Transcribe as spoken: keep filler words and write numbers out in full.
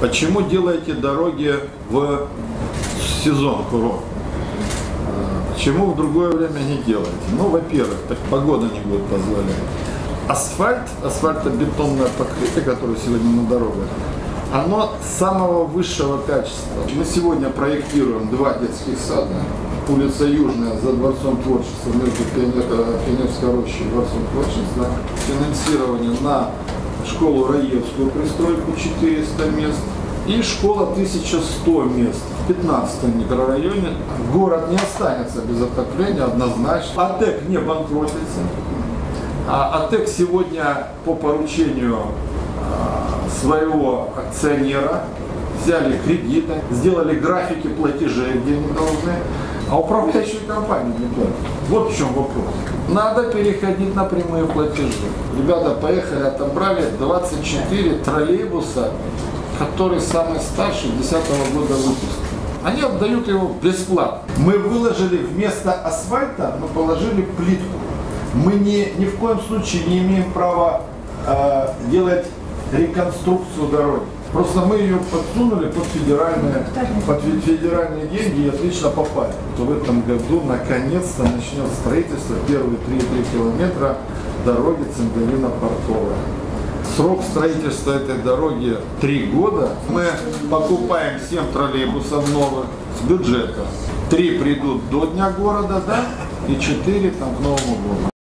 Почему делаете дороги в сезон курорт? Почему в другое время не делаете? Ну, во-первых, так погода не будет позволять. Асфальт, асфальтобетонное покрытие, которое сегодня на дорогах, оно самого высшего качества. Мы сегодня проектируем два детских сада. Улица Южная за Дворцом творчества, между Пионерской рощей и Дворцом творчества. Финансирование на школу Раевскую пристройку четыреста мест. И школа тысяча сто мест в пятнадцатом микрорайоне. Город не останется без отопления однозначно. АТЭК не банкротится. А АТЭК сегодня по поручению своего акционера взяли кредиты, сделали графики платежей, где они должны, а управляющие компании не платят. Вот в чем вопрос. Надо переходить на прямые платежи. Ребята поехали, отобрали двадцать четыре троллейбуса, который самый старший, десятого года выпуска. Они отдают его бесплатно. Мы выложили вместо асфальта, мы положили плитку. Мы не, ни в коем случае не имеем права э, делать реконструкцию дороги. Просто мы ее подсунули под федеральные, под федеральные деньги и отлично попали. То в этом году наконец-то начнет строительство первые три-три километра дороги Цимбелино-Портовая. Срок строительства этой дороги три года. Мы покупаем семь троллейбусов новых с бюджета. Три придут до Дня города, да, и четыре там к Новому году.